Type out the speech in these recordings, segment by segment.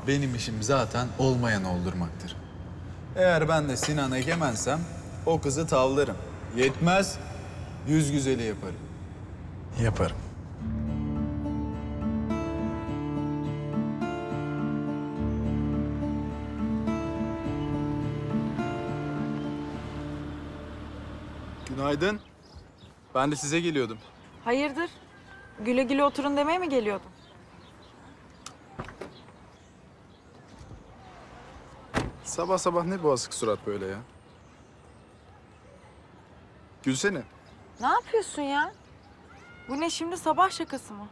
benim işim zaten olmayan oldurmaktır. Eğer ben de Sinan Egemen'sem o kızı tavlarım. Yetmez, yüz güzeli yaparım. Yaparım. Günaydın. Ben de size geliyordum. Hayırdır? Güle güle oturun demeye mi geliyordun? Sabah sabah ne bu asık surat böyle ya? Gülsene. Ne yapıyorsun ya? Bu ne şimdi, sabah şakası mı?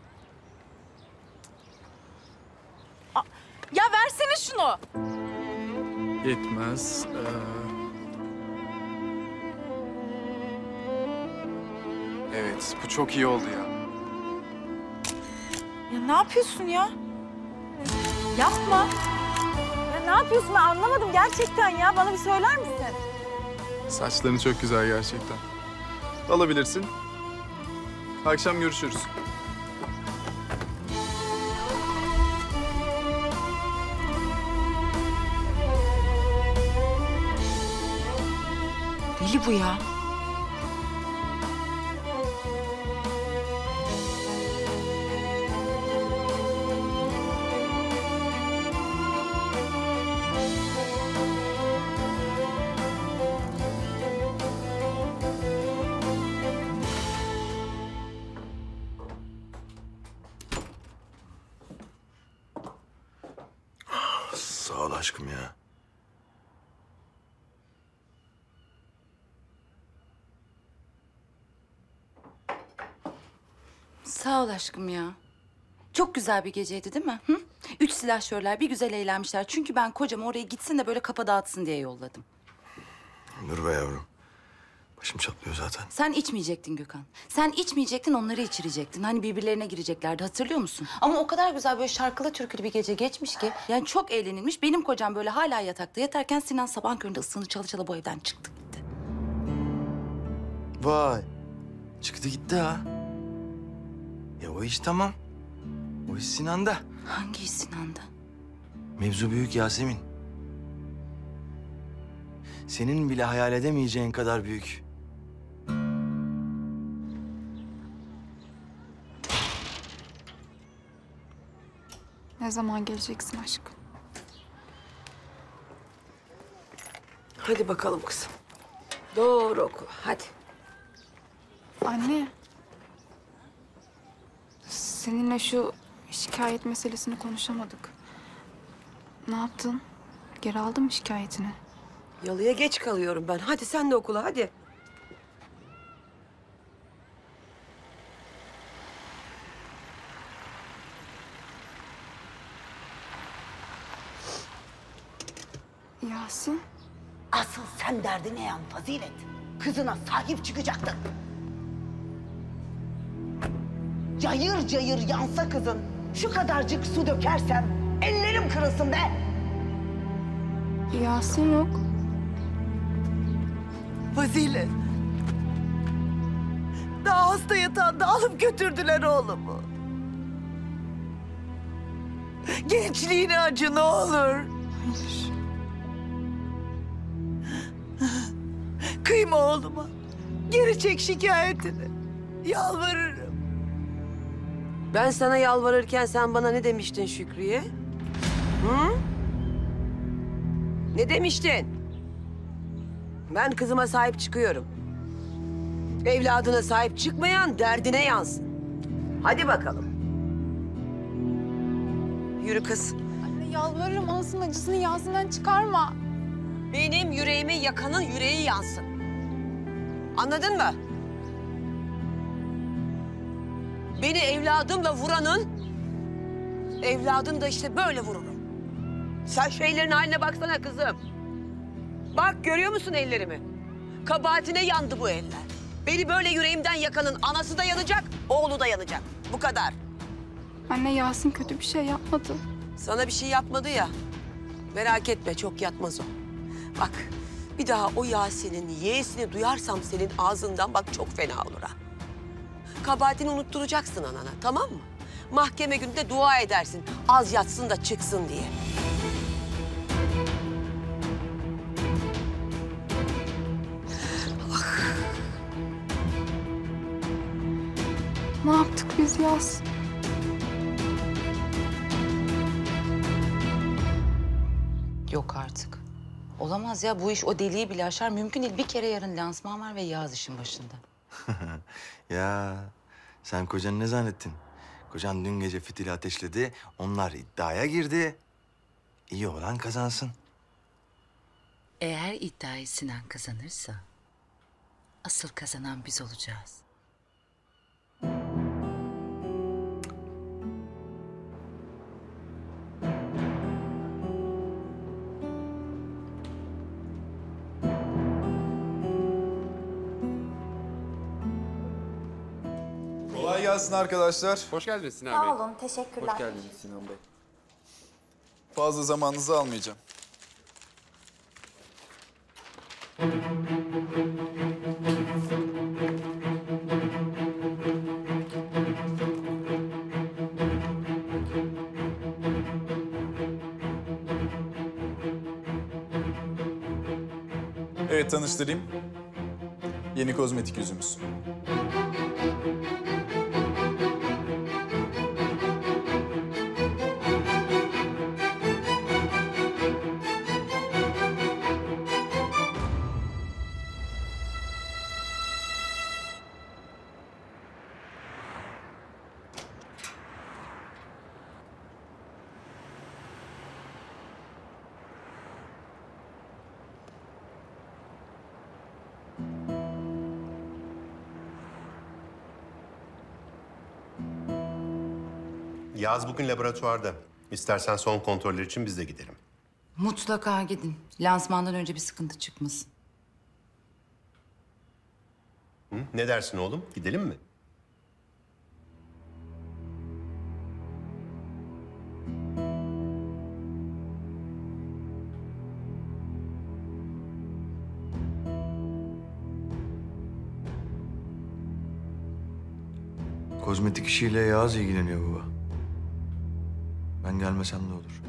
Ya versene şunu. Yetmez. Evet, bu çok iyi oldu ya. Ya ne yapıyorsun ya? Yapma. Ya ne yapıyorsun, ben anlamadım gerçekten ya. Bana bir söyler misin? Saçların çok güzel gerçekten. Alabilirsin. Akşam görüşürüz. Deli bu ya. Sağ ol aşkım ya. Sağ ol aşkım ya. Çok güzel bir geceydi değil mi? Hı? 3 silahşörler bir güzel eğlenmişler. Çünkü ben kocam oraya gitsin de böyle kafa dağıtsın diye yolladım. Dur be yavrum. Başım çatlıyor zaten. Sen içmeyecektin Gökhan. Sen içmeyecektin, onları içirecektin. Hani birbirlerine gireceklerdi, hatırlıyor musun? Ama o kadar güzel böyle şarkılı türkülü bir gece geçmiş ki. Yani çok eğlenilmiş. Benim kocam böyle hala yatakta yatarken Sinan sabahın köründe ısığını çala çala bu evden çıktı gitti. Vay. Çıktı gitti ha. Ya o iş tamam. O iş Sinan'da. Hangi iş Sinan'da? Mevzu büyük Yasemin. Senin bile hayal edemeyeceğin kadar büyük. Ne zaman geleceksin aşkım? Hadi bakalım kızım. Doğru oku, hadi. Anne. Seninle şu şikayet meselesini konuşamadık. Ne yaptın? Geri aldın mı şikayetini? Yalıya geç kalıyorum ben. Hadi sen de okula, hadi. Yasin. Asıl sen derdine yan Fazilet. Kızına sahip çıkacaktın. Cayır cayır yansa kızın, şu kadarcık su dökersem ellerim kırılsın be. Yasin yok. Fazilet. Daha hasta yatağında alıp götürdüler oğlumu. Gençliğine acı ne olur. Hayır. Kıyma oğluma. Geri çek şikayetini. Yalvarırım. Ben sana yalvarırken sen bana ne demiştin Şükriye? Hı? Ne demiştin? Ben kızıma sahip çıkıyorum. Evladına sahip çıkmayan derdine yansın. Hadi bakalım. Yürü kız. Anne yalvarırım, anasının acısını Yasin'den çıkarma. Benim yüreğimi yakanın yüreği yansın. Anladın mı? Beni evladımla vuranın evladını da işte böyle vururum. Sen şu ellerin haline baksana kızım. Bak görüyor musun ellerimi? Kabahatine yandı bu eller. Beni böyle yüreğimden yakanın anası da yanacak, oğlu da yanacak. Bu kadar. Anne Yasin kötü bir şey yapmadı. Sana bir şey yapmadı ya. Merak etme, çok yatmaz o. Bak, bir daha o Yasin'in yeğesini duyarsam senin ağzından bak çok fena olur ha. Kabahatini unutturacaksın anana, tamam mı? Mahkeme gününde dua edersin. Az yatsın da çıksın diye. Ne yaptık biz Yaz? Yok artık. Olamaz ya, bu iş o deliği bile aşar. Mümkün değil. Bir kere yarın lansman var ve Yağız işin başında. Ya sen kocanı ne zannettin? Kocan dün gece fitili ateşledi. Onlar iddiaya girdi. İyi olan kazansın. Eğer iddiayı Sinan kazanırsa asıl kazanan biz olacağız. Kolay gelsin arkadaşlar. Hoş geldiniz Sinan Bey. Sağ olun, teşekkürler. Hoş geldiniz Sinan Bey. Fazla zamanınızı almayacağım. Evet, tanıştırayım. Yeni kozmetik yüzümüz. Yağız bugün laboratuvarda. İstersen son kontroller için biz de gidelim. Mutlaka gidin. Lansmandan önce bir sıkıntı çıkmasın. Hı? Ne dersin oğlum? Gidelim mi? Kozmetik işiyle Yağız ilgileniyor baba. Ben gelmesem de olur.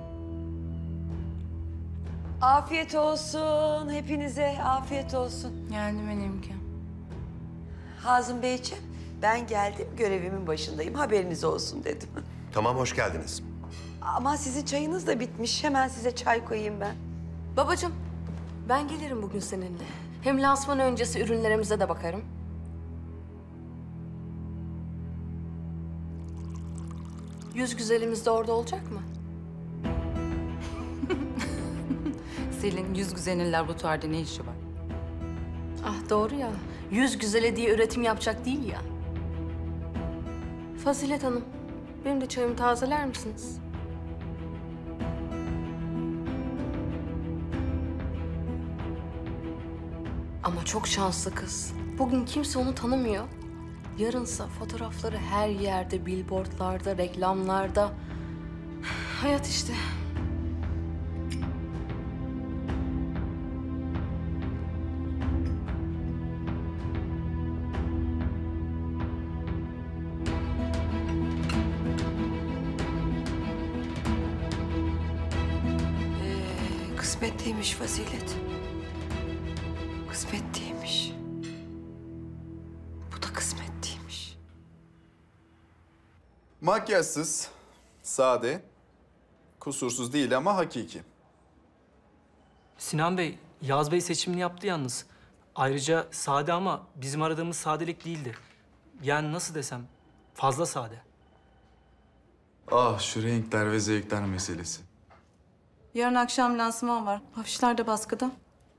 Afiyet olsun hepinize, afiyet olsun. Geldim benimki. Hazım Beyciğim, ben geldim, görevimin başındayım. Haberiniz olsun dedim. Tamam, hoş geldiniz. Ama sizin çayınız da bitmiş. Hemen size çay koyayım ben. Babacığım, ben gelirim bugün seninle. Hem lansman öncesi ürünlerimize de bakarım. Yüz güzelimiz de orada olacak mı? Selin, yüz güzelinin laboratuvarda ne işi var? Ah doğru ya, yüz güzele diye üretim yapacak değil ya. Fazilet Hanım, benim de çayımı tazeler misiniz? Ama çok şanslı kız. Bugün kimse onu tanımıyor. Yarınsa fotoğrafları her yerde, billboardlarda, reklamlarda. Hayat işte. Kısmetliymiş Fazilet. Kısmetliymiş. Bu da kısmetliymiş. Makyajsız, sade, kusursuz değil ama hakiki. Sinan Bey, Yağız Bey seçimini yaptı yalnız. Ayrıca sade ama bizim aradığımız sadelik değildi. Yani nasıl desem, fazla sade. Ah, şu renkler ve zevkler meselesi. Yarın akşam lansman var. Afişler de baskıda.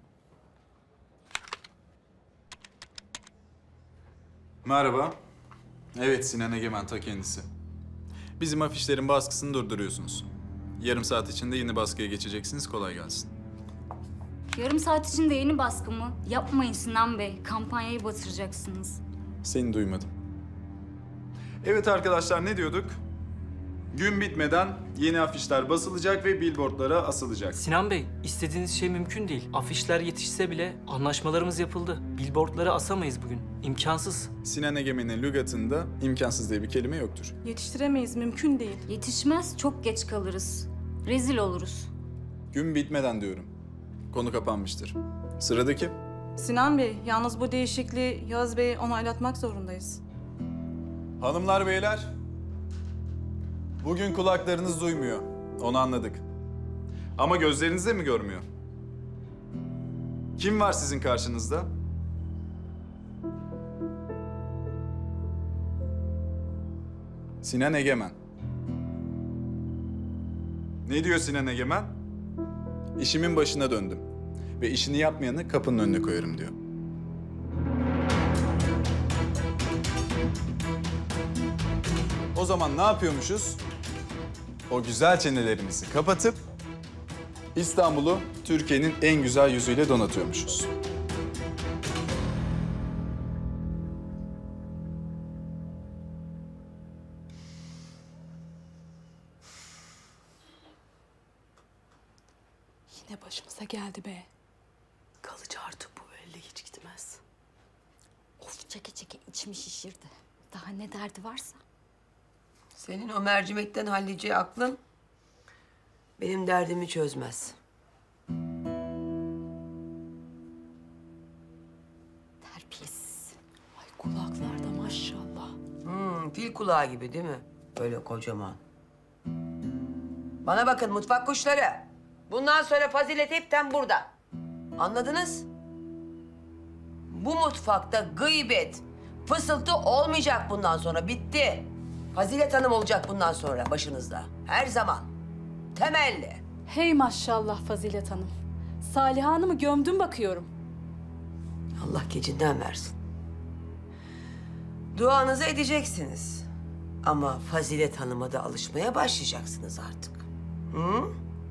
Merhaba. Evet, Sinan Egemen ta kendisi. Bizim afişlerin baskısını durduruyorsunuz. Yarım saat içinde yeni baskıya geçeceksiniz. Kolay gelsin. Yarım saat içinde yeni baskı mı? Yapmayın Sinan Bey. Kampanyayı batıracaksınız. Seni duymadım. Evet arkadaşlar, ne diyorduk? Gün bitmeden yeni afişler basılacak ve billboardlara asılacak. Sinan Bey, istediğiniz şey mümkün değil. Afişler yetişse bile anlaşmalarımız yapıldı. Billboardları asamayız bugün. İmkansız. Sinan Egemen'in lügatında imkansız diye bir kelime yoktur. Yetiştiremeyiz, mümkün değil. Yetişmez, çok geç kalırız. Rezil oluruz. Gün bitmeden diyorum. Konu kapanmıştır. Sıradaki. Sinan Bey, yalnız bu değişikliği Yağız Bey'e onaylatmak zorundayız. Hanımlar, beyler. Bugün kulaklarınız duymuyor. Onu anladık. Ama gözleriniz de mi görmüyor? Kim var sizin karşınızda? Sinan Egemen. Ne diyor Sinan Egemen? İşimin başına döndüm. Ve işini yapmayanı kapının önüne koyarım diyor. O zaman ne yapıyormuşuz? O güzel çenelerimizi kapatıp İstanbul'u Türkiye'nin en güzel yüzüyle donatıyormuşuz. Yine başımıza geldi be. Kalıcı artık bu elle hiç gitmez. Of, çeke çeke içimi şişirdi. Daha ne derdi varsa. Senin o mercimekten halledeceği aklın benim derdimi çözmez. Terbiyesiz. Ay kulaklarda maşallah. Fil kulağı gibi değil mi? Böyle kocaman. Bana bakın mutfak kuşları. Bundan sonra fazilet hepten burada. Anladınız? Bu mutfakta gıybet, fısıltı olmayacak bundan sonra. Bitti. Fazilet Hanım olacak bundan sonra başınızda. Her zaman. Temelli. Hey maşallah Fazilet Hanım. Saliha Hanım'ı gömdüm bakıyorum. Allah gecinden versin. Duanızı edeceksiniz. Ama Fazilet Hanım'a da alışmaya başlayacaksınız artık. Hı?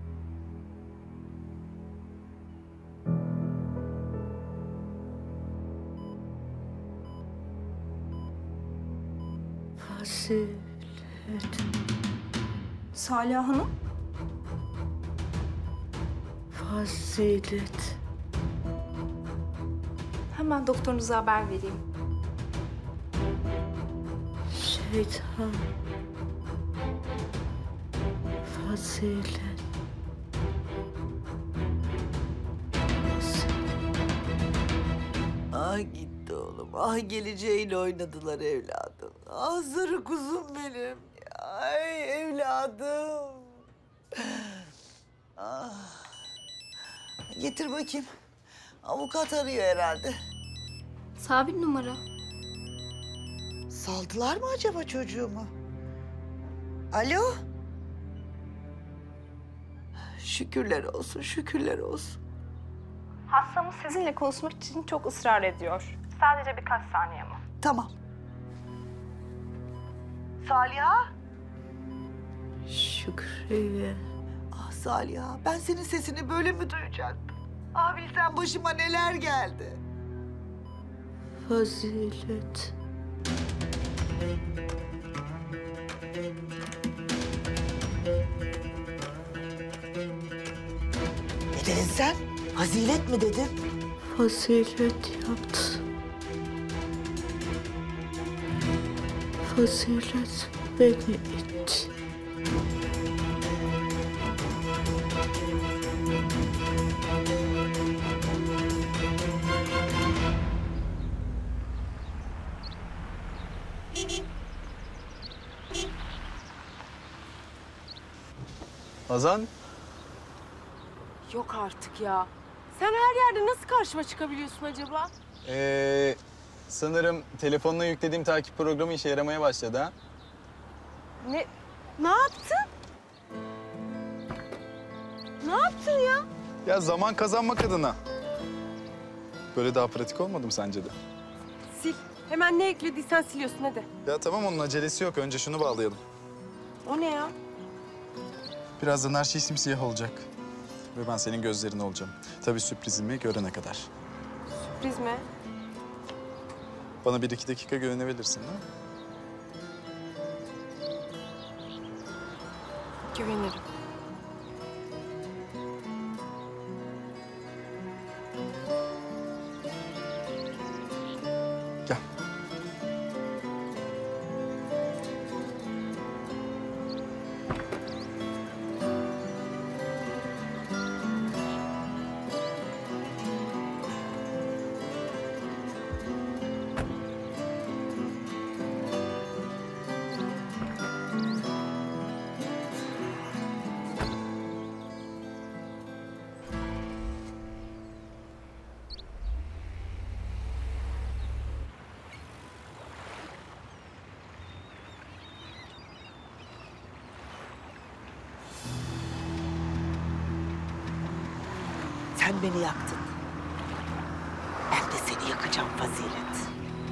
Fazilet. Saliha Hanım? Fazilet. Hemen doktorunuza haber vereyim. Şeytan. Fazilet. Ah gitti oğlum. Ah geleceğiyle oynadılar evladım. Ah sarı kuzum benim. Ay evladım. Ah. Getir bakayım. Avukat arıyor herhalde. Sabit numara. Saldılar mı acaba çocuğumu? Alo? Şükürler olsun, şükürler olsun. Hastamız sizinle konuşmak için çok ısrar ediyor. Sadece birkaç saniye ama. Tamam. Saliha? Şükriye. Ah Saliha, ben senin sesini böyle mi duyacaktım? Ah bilsen başıma neler geldi. Fazilet. Ne dedin sen? Fazilet mi dedin? Fazilet yaptı. Fazilet beni itti. Hazan, Yok artık ya. Sen her yerde nasıl karşıma çıkabiliyorsun acaba? sanırım telefonuna yüklediğim takip programı işe yaramaya başladı ha? Ne yaptın? Ne yaptın ya? Ya zaman kazanmak adına. Böyle daha pratik olmadı mı sence de? Sil. Hemen ne eklediysen siliyorsun hadi. Ya tamam, onun acelesi yok. Önce şunu bağlayalım. O ne ya? Birazdan her şey simsiyah olacak. Ve ben senin gözlerin olacağım. Tabii sürprizimi görene kadar. Sürpriz mi? Bana 1-2 dakika güvenebilirsin değil mi? Güvenirim. Gel. Sen beni yaktın. Ben de seni yakacağım Fazilet.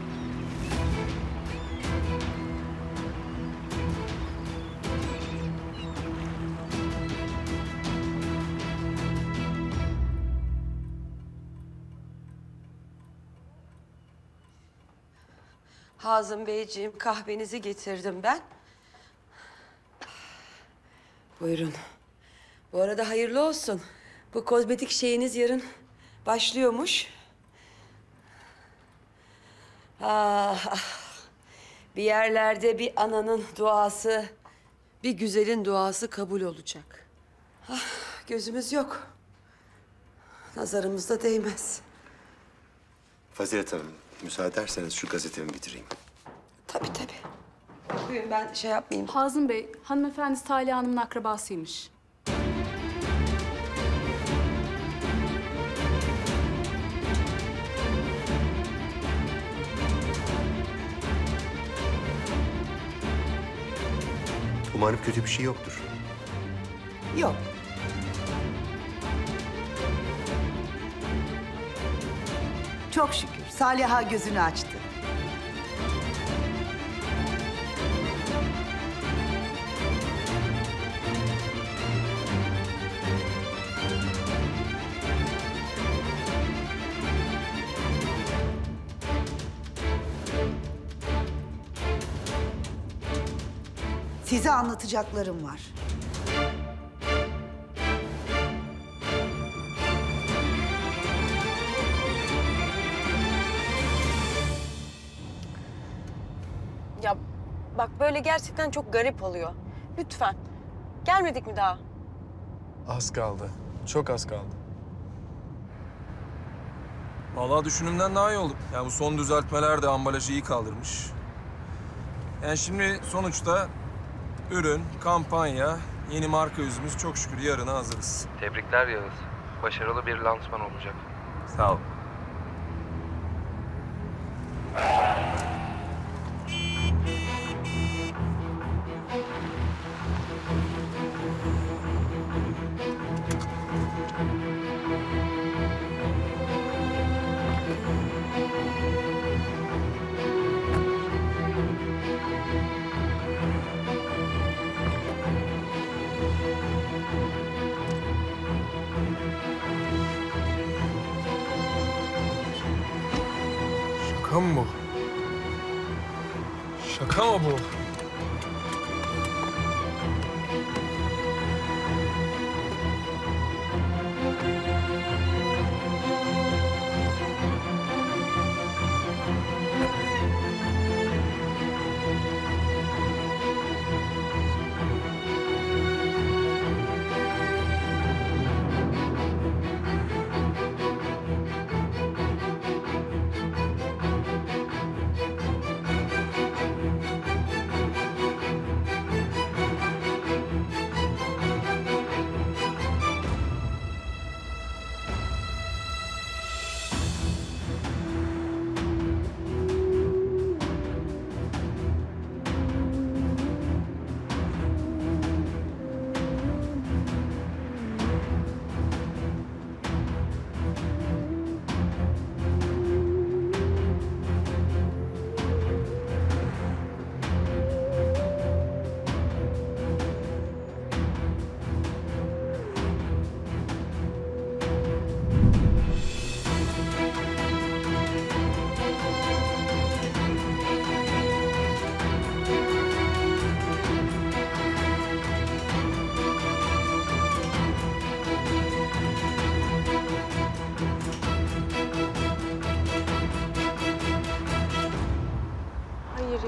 Hazım Beyciğim, kahvenizi getirdim ben. Buyurun. Bu arada hayırlı olsun. Bu kozmetik şeyiniz yarın başlıyormuş. Ah, ah. Bir yerlerde bir ananın duası, bir güzelin duası kabul olacak. Ah, gözümüz yok. Nazarımız da değmez. Fazilet Hanım, müsaade ederseniz şu gazetemi bitireyim. Tabii tabii. Bugün ben şey yapmayayım. Hazım Bey, hanımefendi Salih Hanım'ın akrabasıymış. Umarım kötü bir şey yoktur. Yok. Çok şükür Saliha gözünü açtı. Size anlatacaklarım var. Ya bak böyle gerçekten çok garip oluyor. Lütfen. Gelmedik mi daha? Az kaldı. Çok az kaldı. Vallahi düşündüğümden daha iyi oldu. Yani bu son düzeltmeler de ambalajı iyi kaldırmış. Yani şimdi sonuçta ürün, kampanya, yeni marka yüzümüz çok şükür yarına hazırız. Tebrikler Yağız. Başarılı bir lansman olacak. Sağ ol. Şaka mı bu? Şaka mı bu?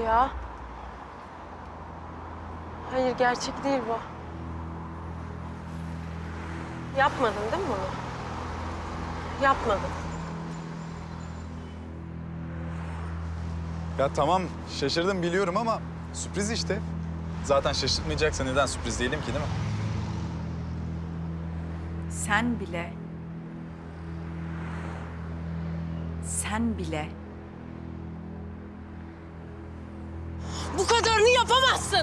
ya. Hayır, gerçek değil bu. Yapmadın değil mi bunu? Yapmadın. Ya tamam şaşırdım biliyorum ama sürpriz işte. Zaten şaşırtmayacaksa neden sürpriz diyelim ki değil mi? Sen bile bu kadarını yapamazsın.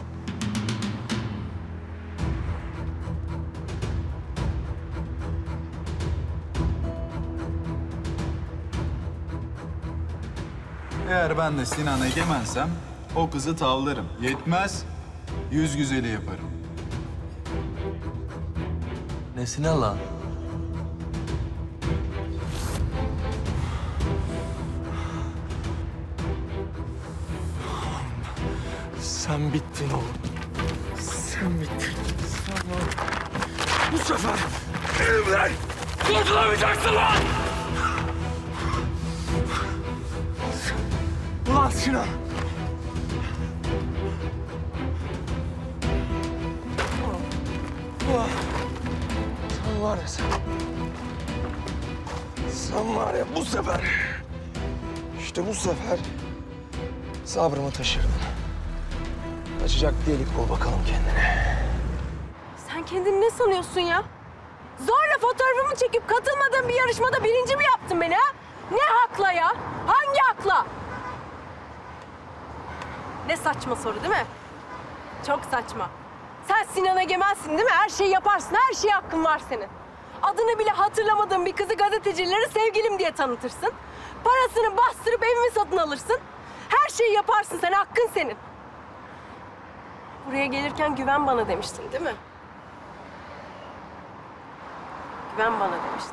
Eğer ben de Sinan Egemen'sem o kızı tavlarım. Yetmez, yüz güzeli yaparım. Nesine lan? Sen bittin oğlum. Sen bittin. Bu sefer elimden kurtulamayacaksın lan! Ulan Sinan! Ulan! Sen var ya sen... Sen var ya bu sefer... İşte bu sefer... Sabrımı taşırdın. Kaçacak delik bul bakalım kendine. Sen kendini ne sanıyorsun ya? Zorla fotoğrafımı çekip katılmadığın bir yarışmada birinci mi yaptın beni ha? Ne hakla ya? Hangi hakla? Ne saçma soru değil mi? Çok saçma. Sen Sinan Egemen'sin değil mi? Her şeyi yaparsın, her şeye hakkın var senin. Adını bile hatırlamadığın bir kızı gazetecilere sevgilim diye tanıtırsın. Parasını bastırıp evimi satın alırsın. Her şeyi yaparsın sen, hakkın senin. Buraya gelirken güven bana demiştin değil mi? Güven bana demiştin.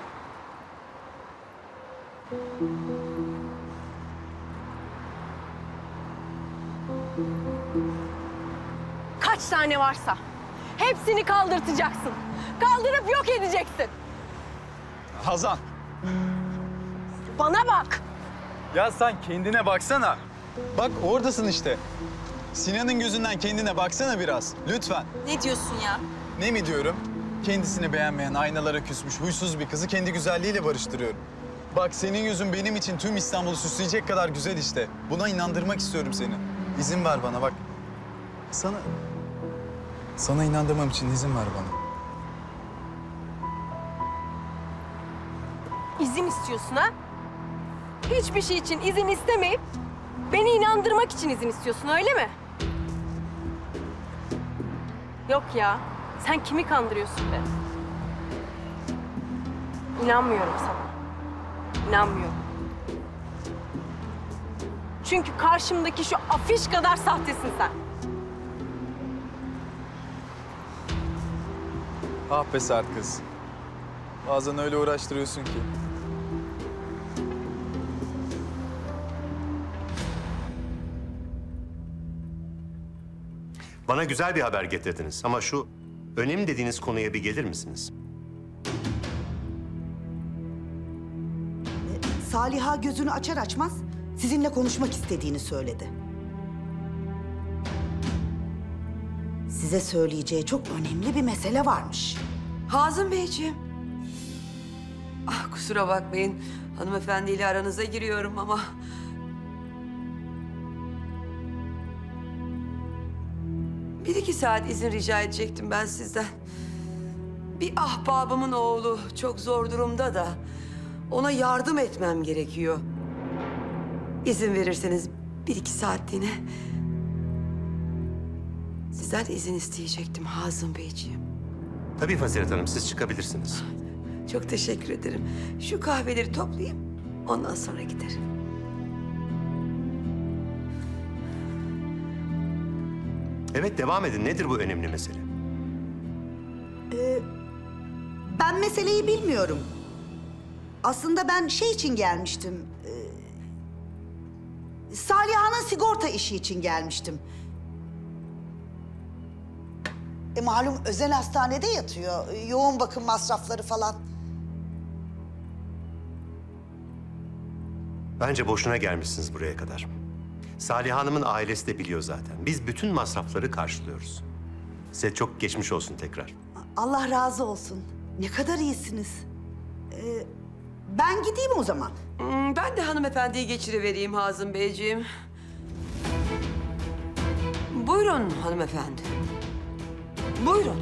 Kaç tane varsa hepsini kaldırtacaksın. Kaldırıp yok edeceksin. Hazan. Bana bak. Ya sen kendine baksana. Bak oradasın işte. Sinan'ın gözünden kendine baksana biraz. Lütfen. Ne diyorsun ya? Ne mi diyorum? Kendisini beğenmeyen, aynalara küsmüş, huysuz bir kızı kendi güzelliğiyle barıştırıyorum. Bak senin yüzün benim için tüm İstanbul'u süsleyecek kadar güzel işte. Buna inandırmak istiyorum seni. İzin ver bana bak. Sana inandırmam için izin ver bana. İzin istiyorsun ha? Hiçbir şey için izin istemeyip beni inandırmak için izin istiyorsun öyle mi? Yok ya. Sen kimi kandırıyorsun be? İnanmıyorum sana. İnanmıyorum. Çünkü karşımdaki şu afiş kadar sahtesin sen. Ah be sert kız. Bazen öyle uğraştırıyorsun ki. Bana güzel bir haber getirdiniz ama şu önemli dediğiniz konuya bir gelir misiniz? Saliha gözünü açar açmaz sizinle konuşmak istediğini söyledi. Size söyleyeceği çok önemli bir mesele varmış. Hazım Beyciğim. Ah kusura bakmayın. Hanımefendiyle aranıza giriyorum ama... Bir iki saat izin rica edecektim ben sizden. Bir ahbabımın oğlu çok zor durumda da... ona yardım etmem gerekiyor. İzin verirseniz bir iki saatliğine... sizden izin isteyecektim Hazım Beyciğim. Tabii Fazilet Hanım, siz çıkabilirsiniz. Çok teşekkür ederim. Şu kahveleri toplayayım, ondan sonra giderim. Evet, devam edin. Nedir bu önemli mesele? Ben meseleyi bilmiyorum. Aslında ben şey için gelmiştim. Saliha'nın sigorta işi için gelmiştim. Malum özel hastanede yatıyor. Yoğun bakım masrafları falan. Bence boşuna gelmişsiniz buraya kadar. Salih Hanım'ın ailesi de biliyor zaten. Biz bütün masrafları karşılıyoruz. Size çok geçmiş olsun tekrar. Allah razı olsun. Ne kadar iyisiniz. Ben gideyim o zaman. Ben de hanımefendiyi geçirivereyim Hazım Beyciğim. Buyurun hanımefendi. Buyurun.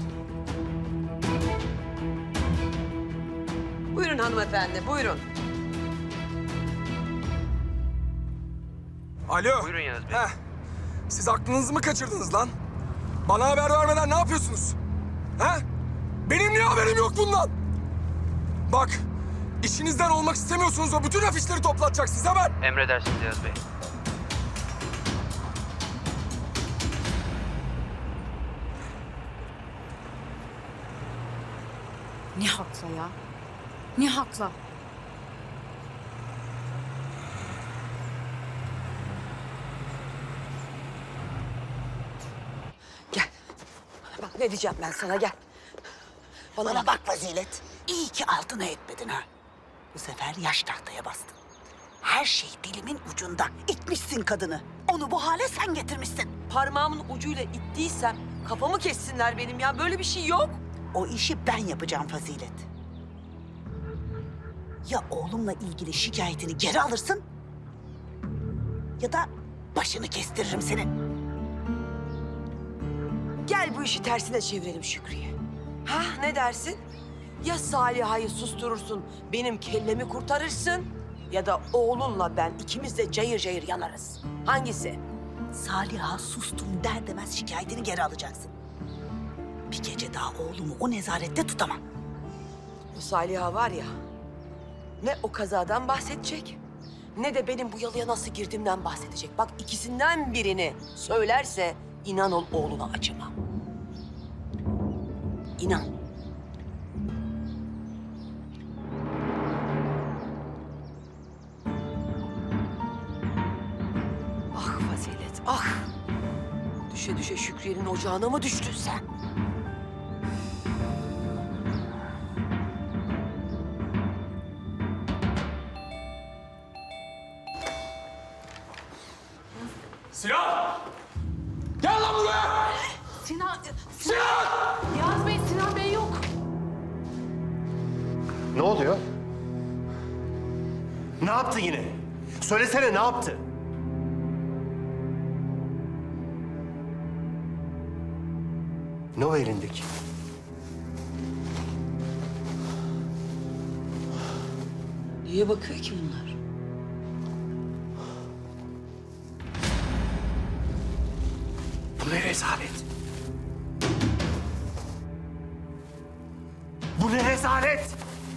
Buyurun hanımefendi, buyurun. Alo. Buyurun Yağız Bey. Heh. Siz aklınızı mı kaçırdınız lan? Bana haber vermeden ne yapıyorsunuz? He? Benim niye haberim yok bundan? Bak, işinizden olmak istemiyorsunuz, o bütün afişleri toplatacaksınız hemen. Emredersiniz Yağız Bey. Ne hakla ya? Ne hakla? Gel. Bak ne diyeceğim ben sana, gel. Bana bak Fazilet. İyi ki altına etmedin ha. Bu sefer yaş tahtaya bastın. Her şey dilimin ucunda. İtmişsin kadını. Onu bu hale sen getirmişsin. Parmağımın ucuyla ittiysem kafamı kessinler benim ya. Böyle bir şey yok. O işi ben yapacağım Fazilet. Ya oğlumla ilgili şikayetini geri alırsın... ...ya da başını kestiririm senin. Gel bu işi tersine çevirelim Şükriye. Ha ne dersin? Ya Saliha'yı susturursun, benim kellemi kurtarırsın... ...ya da oğlunla ben ikimiz de cayır cayır yanarız. Hangisi? Saliha sustum der demez şikayetini geri alacaksın. Bir gece daha oğlumu o nezarette tutamam. Bu Saliha var ya... ...ne o kazadan bahsedecek... ...ne de benim bu yalıya nasıl girdiğimden bahsedecek. Bak ikisinden birini söylerse... ...inan ol oğluna acımam. İnan. Ah Fazilet, ah! Düşe düşe Şükriye'nin ocağına mı düştün sen? Sinan! Gel lan buraya! Sinan! Sinan! Yağız Bey, Sinan Bey yok. Ne oluyor? Ne yaptı yine? Söylesene ne yaptı? Ne o elindeki? Niye bakıyor ki bunlar? Bu ne rezalet? Bu ne rezalet?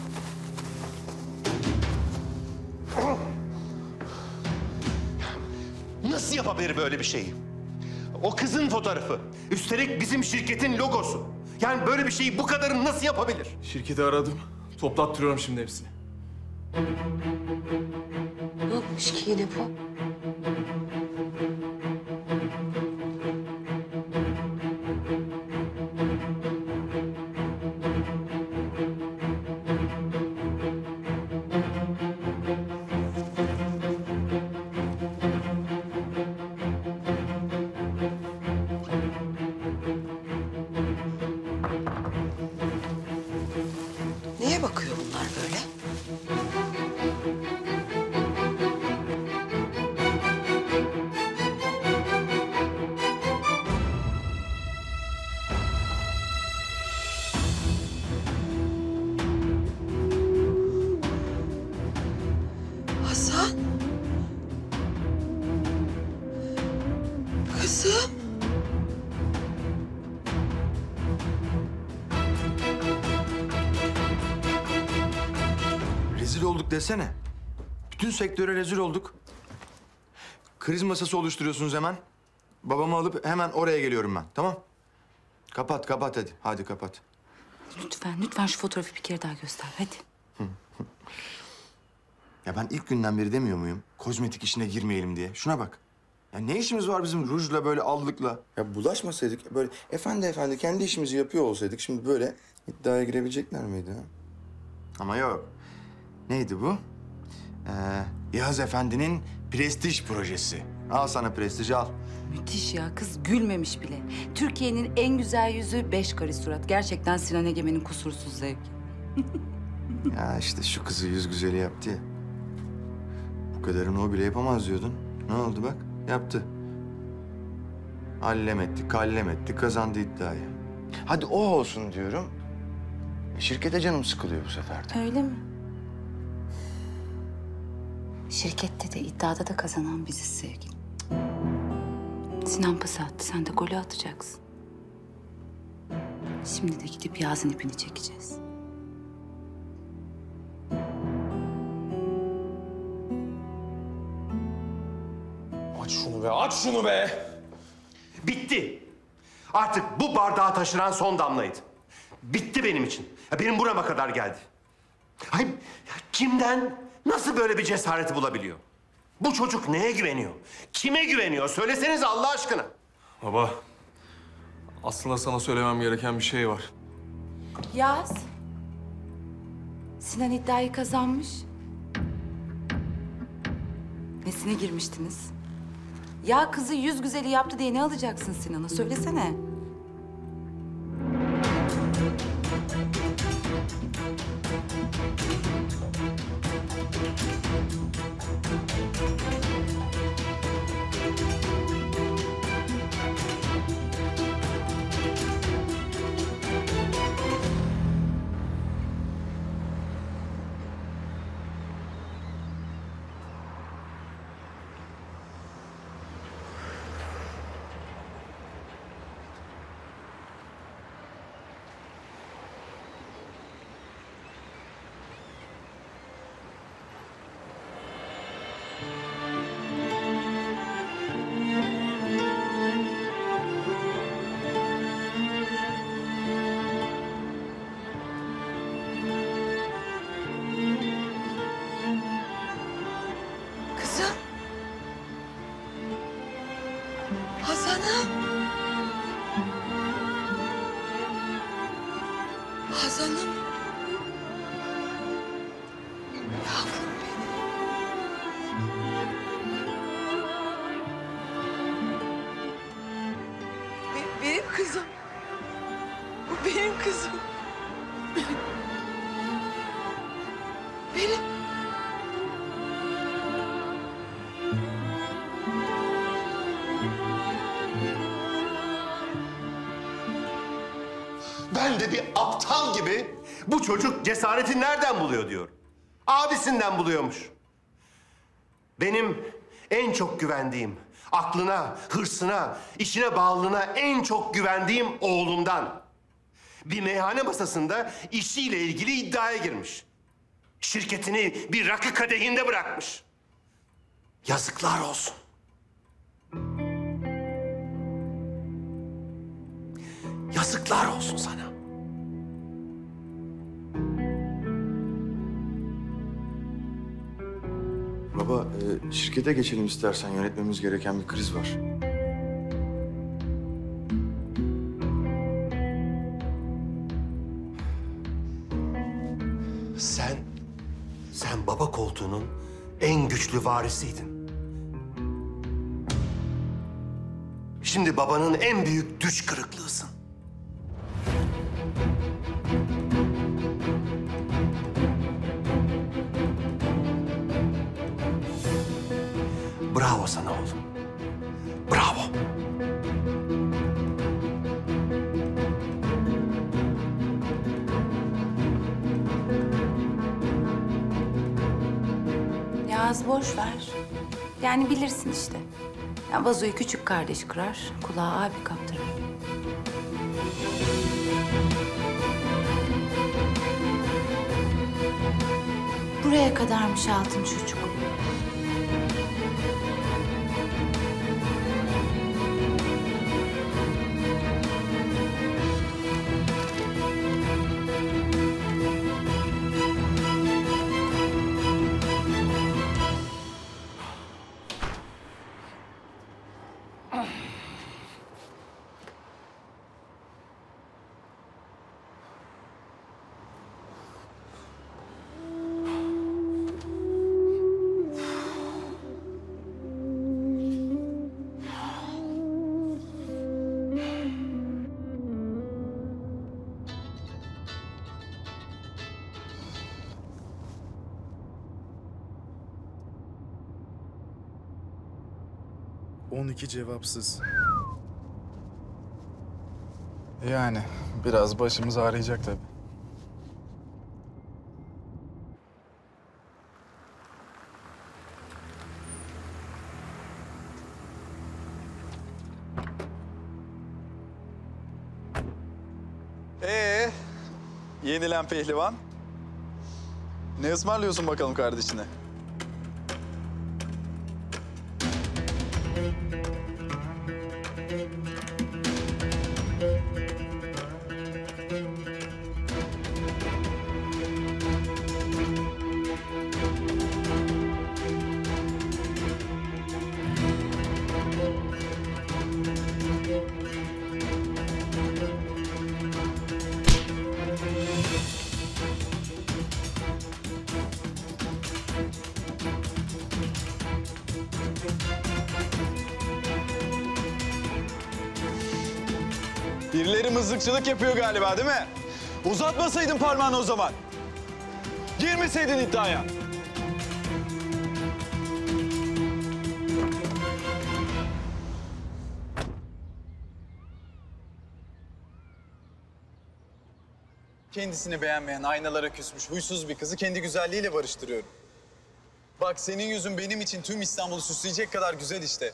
Nasıl yapabilir böyle bir şeyi? O kızın fotoğrafı. Üstelik bizim şirketin logosu. Yani böyle bir şeyi bu kadarını nasıl yapabilir? Şirketi aradım. Toplattırıyorum şimdi hepsini. Ne yapmış ki yine bu? Neye bakıyor bunlar böyle? Hasan. Kızım. Rezil olduk desene. Bütün sektöre rezil olduk. Kriz masası oluşturuyorsunuz hemen. Babamı alıp hemen oraya geliyorum ben. Tamam? Kapat, kapat hadi. Hadi kapat. Lütfen şu fotoğrafı bir kere daha göster. Hadi. Ya ben ilk günden beri demiyor muyum? Kozmetik işine girmeyelim diye. Şuna bak. Ya ne işimiz var bizim rujla böyle allıkla? Ya bulaşmasaydık böyle efendi kendi işimizi yapıyor olsaydık şimdi böyle iddiaya girebilecekler miydi ha? Ama yok. Neydi bu? Yağız Efendi'nin prestij projesi. Al sana prestij, al. Müthiş ya, kız gülmemiş bile. Türkiye'nin en güzel yüzü 5 karış surat. Gerçekten Sinan Egemen'in kusursuz zevki. Ya işte şu kızı yüz güzeli yaptı ya. Bu kadarını o bile yapamaz diyordun. Ne oldu bak? Yaptı. Allem etti, kallem etti, kazandı iddiayı. Hadi o olsun diyorum. Şirkete canım sıkılıyor bu sefer de. Öyle mi? Şirkette de iddiada da kazanan biziz sevgilim. Sinan pas attı, sen de golü atacaksın. Şimdi de gidip Yaz'ın ipini çekeceğiz. Aç şunu be, aç şunu be! Bitti. Artık bu bardağı taşıran son damlaydı. Bitti benim için. Ya benim burama kadar geldi. Ay, ya kimden nasıl böyle bir cesareti bulabiliyor? Bu çocuk neye güveniyor? Kime güveniyor? Söylesenize Allah aşkına. Baba, aslında sana söylemem gereken bir şey var. Yaz. Sinan iddiayı kazanmış. Nesine girmiştiniz? Ya kızı yüz güzeli yaptı diye ne alacaksın Sinan'a? Söylesene. Kızım. Hazan'ım. Hazan'ım. Yavrum benim. Benim kızım. Bu benim kızım. Benim. Ben de bir aptal gibi bu çocuk cesareti nereden buluyor diyor. Abisinden buluyormuş. Benim en çok güvendiğim, aklına, hırsına, işine bağlılığına en çok güvendiğim oğlumdan. Bir meyhane masasında işiyle ilgili iddiaya girmiş. Şirketini bir rakı kadehinde bırakmış. Yazıklar olsun. Yazıklar olsun sana. Baba, şirkete geçelim istersen. Yönetmemiz gereken bir kriz var. Sen baba koltuğunun en güçlü varisiydin. Şimdi babanın en büyük düş kırıklığısın. Bravo sana oğlum. Bravo. Yaz boş ver. Yani bilirsin işte. Ya vazoyu küçük kardeş kırar, kulağı abi kaptırır. Buraya kadarmış altın çocuk. 12 cevapsız. Yani biraz başımız ağrıyacak tabii. Yenilen pehlivan. Ne ısmarlıyorsun bakalım kardeşine? Birileri mızıkçılık yapıyor galiba değil mi? Uzatmasaydın parmağını o zaman. Girmeseydin iddiaya. Kendisini beğenmeyen, aynalara küsmüş, huysuz bir kızı kendi güzelliğiyle barıştırıyorum. Bak senin yüzün benim için tüm İstanbul'u süsleyecek kadar güzel işte.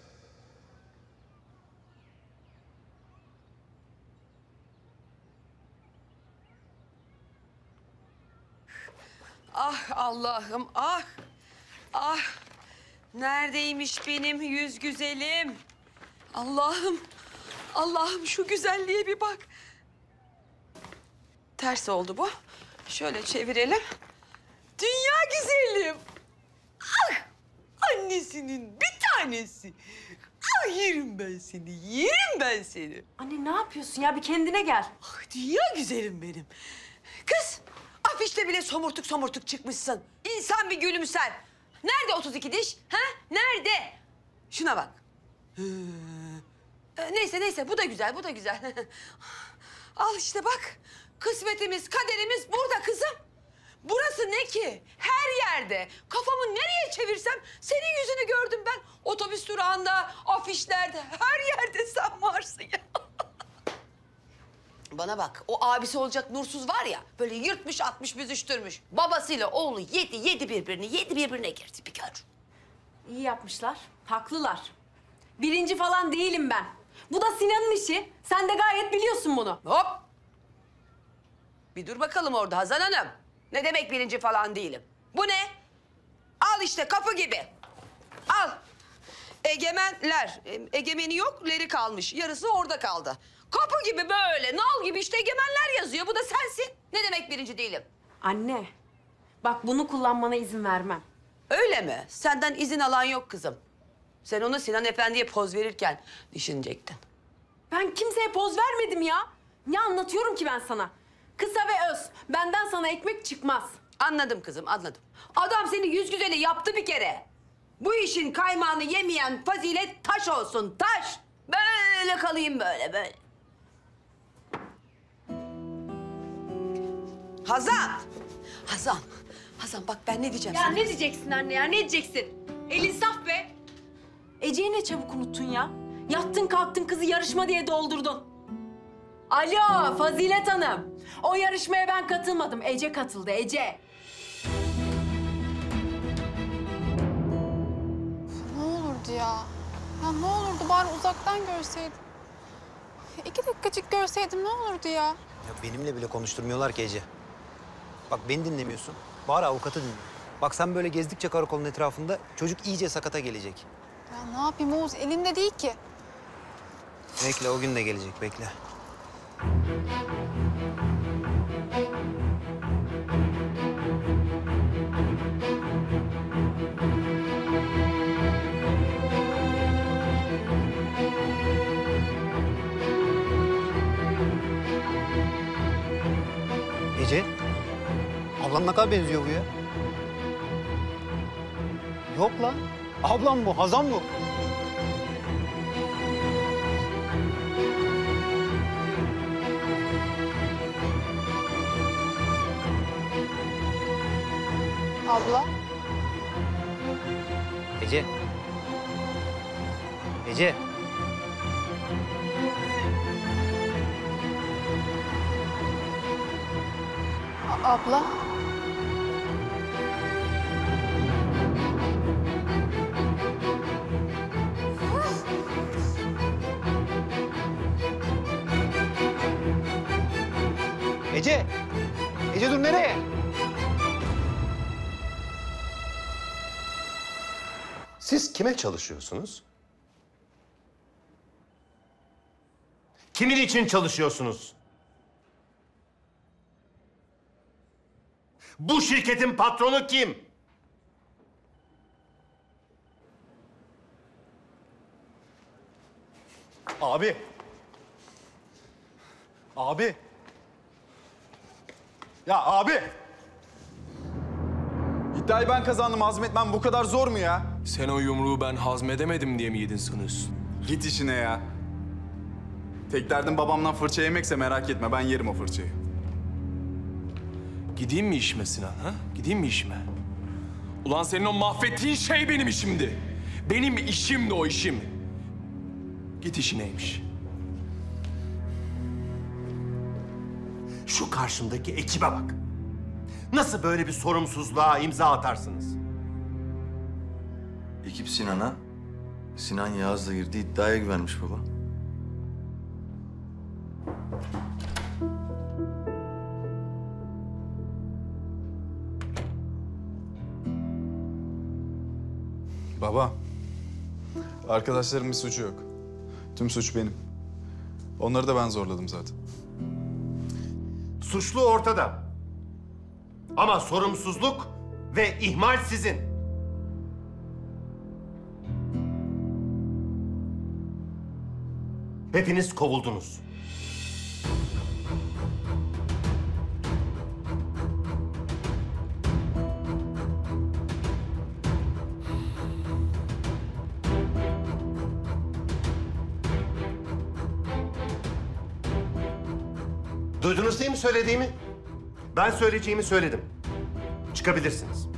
Ah Allah'ım, ah! Ah! Neredeymiş benim yüz güzelim? Allah'ım, Allah'ım şu güzelliğe bir bak. Ters oldu bu. Şöyle çevirelim. Dünya güzelim. Ah! Annesinin bir tanesi. Ah yerim ben seni, yerim ben seni. Anne ne yapıyorsun ya? Bir kendine gel. Ah dünya güzelim benim. Kız, afişte bile somurtuk somurtuk çıkmışsın. İnsan bir gülümser. Nerede 32 diş? Ha? Nerede? Şuna bak. Neyse bu da güzel, bu da güzel. Al işte bak. Kısmetimiz, kaderimiz burada kızım. Burası ne ki? Her yerde. Kafamı nereye çevirsem senin yüzünü gördüm ben. Otobüs durağında, afişlerde, her yerde sen varsın ya. Bana bak, o abisi olacak Nursuz var ya, böyle yırtmış atmış büzüştürmüş. Babasıyla oğlu yedi birbirine girdi bir gör. İyi yapmışlar, haklılar. Birinci falan değilim ben. Bu da Sinan'ın işi. Sen de gayet biliyorsun bunu. Hop! Bir dur bakalım orada Hazan Hanım. Ne demek birinci falan değilim? Bu ne? Al işte kapı gibi. Al. Egemenler. Egemeni yok, leri kalmış. Yarısı orada kaldı. Kapı gibi böyle, nal gibi işte egemenler yazıyor. Bu da sensin. Ne demek birinci değilim? Anne, bak bunu kullanmana izin vermem. Öyle mi? Senden izin alan yok kızım. Sen onu Sinan Efendi'ye poz verirken düşünecektin. Ben kimseye poz vermedim ya. Ne anlatıyorum ki ben sana? Kısa ve öz. Benden sana ekmek çıkmaz. Anladım kızım, anladım. Adam seni yüz güzeli yaptı bir kere. Bu işin kaymağını yemeyen fazilet taş olsun, taş. Böyle kalayım böyle. Hazan bak ben ne diyeceğim Ya sana. ne diyeceksin anne ya, ne diyeceksin? Elin saf be. Ece'yi ne çabuk unuttun ya. Yattın kalktın kızı yarışma diye doldurdun. Alo Fazilet Hanım. O yarışmaya ben katılmadım. Ece katıldı, Ece. Ne olurdu ya? Ya ne olurdu bari uzaktan görseydim. 2 dakikacık görseydim ne olurdu ya? Ya benimle bile konuşturmuyorlar ki Ece. Bak beni dinlemiyorsun. Bari avukatı dinle. Bak sen böyle gezdikçe karakolun etrafında çocuk iyice sakata gelecek. Ya ne yapayım Oğuz, elimde değil ki. Bekle o gün de gelecek bekle. Ece, ablam ne kadar benziyor bu ya? Yok lan, ablam bu, Hazan bu. Abla. Ece, Ece. Abla. Ece. Ece dur nereye? Siz kime çalışıyorsunuz? Kimin için çalışıyorsunuz? Bu şirketin patronu kim? Abi. Abi. Ya abi. İddiayı ben kazandım. Hazmetmem bu kadar zor mu ya? Sen o yumruğu ben hazmedemedim diye mi yedin sanıyorsun? Git işine ya. Tek derdim babamdan fırça yemekse merak etme. Ben yerim o fırçayı. Gideyim mi işime Sinan, ha? Gideyim mi işime? Ulan senin o mahvettiğin şey benim işimdi. Benim işimdi o işim. Git işineymiş. Şu karşımdaki ekibe bak. Nasıl böyle bir sorumsuzluğa imza atarsınız? Ekip Sinan'a, Sinan Yağız'la girdiği iddiaya güvenmiş baba. Baba. Arkadaşlarımın bir suçu yok. Tüm suç benim. Onları da ben zorladım zaten. Suçlu ortada. Ama sorumsuzluk ve ihmal sizin. Hepiniz kovuldunuz. Duydunuz değil mi söylediğimi? Ben söyleyeceğimi söyledim. Çıkabilirsiniz.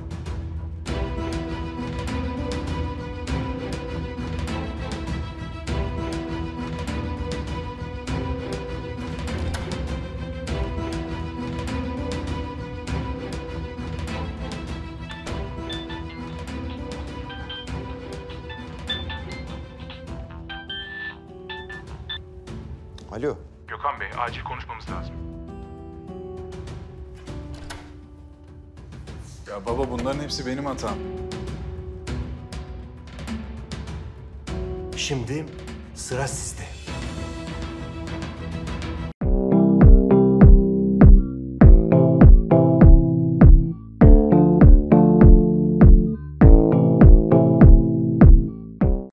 Alo. Gökhan Bey, acil konuşmamız lazım. Ya baba bunların hepsi benim hatam. Şimdi sıra sizde.